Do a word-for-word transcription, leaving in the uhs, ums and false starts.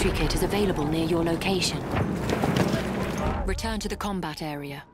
sentry kit is available near your location. Return to the combat area.